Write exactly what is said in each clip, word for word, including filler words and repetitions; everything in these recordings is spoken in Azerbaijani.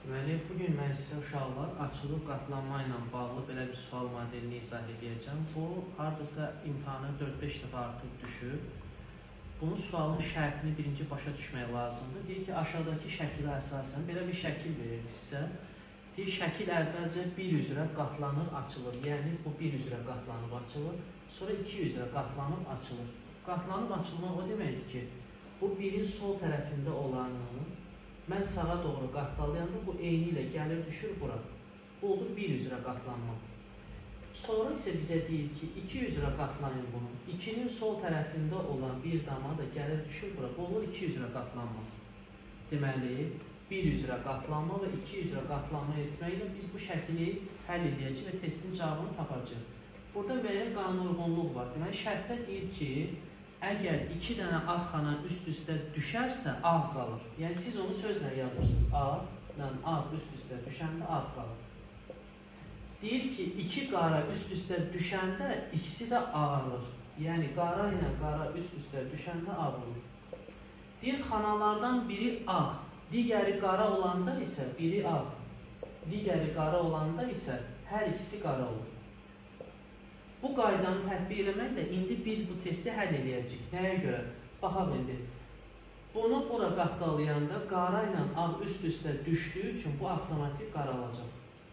Deməli, bugün mən sizə uşaqlar açılıb qatlanma ilə bağlı belə bir sual modelini izah edəcəm. Bu, haradasa imtahanı dörd beş dəfə artıq düşüb. Bunun sualın şərtini birinci başa düşmək lazımdır. Deyir ki, aşağıdakı şəkilə əsasən belə bir şəkil verir sizə. Deyir, şəkil əvvəlcə bir üzrə qatlanır, açılır. Yəni, bu bir üzrə qatlanıb, açılır. Sonra iki üzrə qatlanıb, açılır. Qatlanıb, açılmaq o deməkdir ki, bu birin sol tərəfində olanı mən sağa doğru qatlayanda bu eyni ilə gəlir, düşür bura. Bu olur bir üzrə qatlanma. Sonra isə bizə deyir ki, iki üzrə qatlayın bunu. ikinin sol tərəfində olan bir dama da gəlir, düşür bura. Bu olur iki üzrə qatlanma. Deməli, bir üzrə qatlanma və iki üzrə qatlanma etməklə biz bu şəkili həll edəcəyik və testin cavabını tapacağıq. Burada müəyyən qanun uyğunluq var. Deməli, şərtdə deyir ki, əgər iki dənə ağ xana üst-üstə düşərsə, ağ qalır. Yəni, siz onu sözlə yazırsınız. A ilə ağ üst-üstə düşəndə ağ qalır. Deyir ki, iki qara üst-üstə düşəndə ikisi də ağarır. Yəni, qara ilə qara üst-üstə düşəndə ağ olur. Deyir, xanalardan biri ağ, digəri qara olanda isə biri ağ, digəri qara olanda isə hər ikisi qara olur. Bu qaydanı tətbiq eləməklə indi biz bu testi həll edəcəyik. Nəyə görə? Baxaq indi. Bunu bura qatlayanda qara ilə ağ üst-üstə düşdüyü üçün bu avtomatik qaralacaq.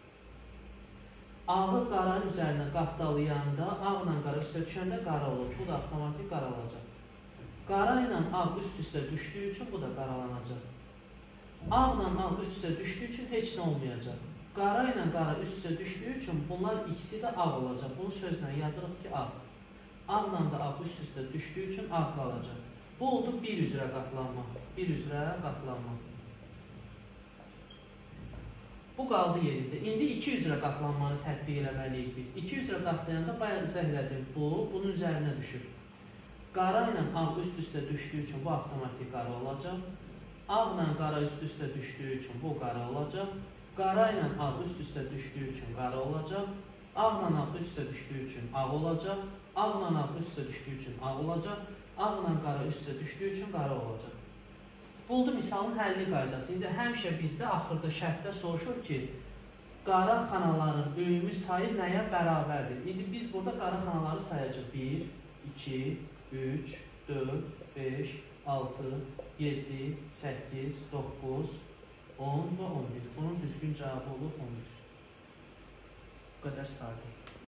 Ağı qaranın üzərinə qatlayanda ağ ilə qara üstə düşəndə qara olur. Bu da avtomatik qaralacaq. Qara ilə ağ üst-üstə düşdüyü üçün bu da qaralanacaq. Ağ ilə ağ üst-üstə düşdüyü üçün heç nə olmayacaq. Qara ilə qara üst-üstə düşdüyü üçün bunlar ikisi də ağ olacaq. Bunu sözlə yazırıq ki, ağ. Ağ ilə də ağ üst-üstə düşdüyü üçün ağ qalacaq. Bu oldu bir üzrə qatlanma. Bir üzrə qatlanma. Bu qaldı yerində. İndi iki üzrə qatlanmanı tətbiq eləməliyik biz. iki üzrə qatlayanda bayaq izah elədim. Bu, bunun üzərinə düşür. Qara ilə ağ üst-üstə düşdüyü üçün bu avtomatik qara olacaq. Ağ ilə qara üst-üstə düşdüyü üçün bu qara olacaq. Qara ilə ağ üst-üstə düşdüyü üçün qara olacaq. Ağ ilə ağ üst-üstə düşdüyü üçün ağ olacaq. Ağ ilə ağ üst-üstə düşdüyü üçün ağ olacaq. Ağ ilə qara üst-üstə düşdüyü üçün qara olacaq. Bu oldu misalın həlli qaydası. İndi həmişə bizdə axırda şərtdə soruşur ki, qara xanaların ümumi sayı nəyə bərabərdir? İndi biz burada qara xanaları sayacaq. bir, iki, üç, dörd, beş, altı, yeddi, səkkiz, doqquz, on və on bir. Bunun düzgün cavabı olur on bir. Bu qədər sadə.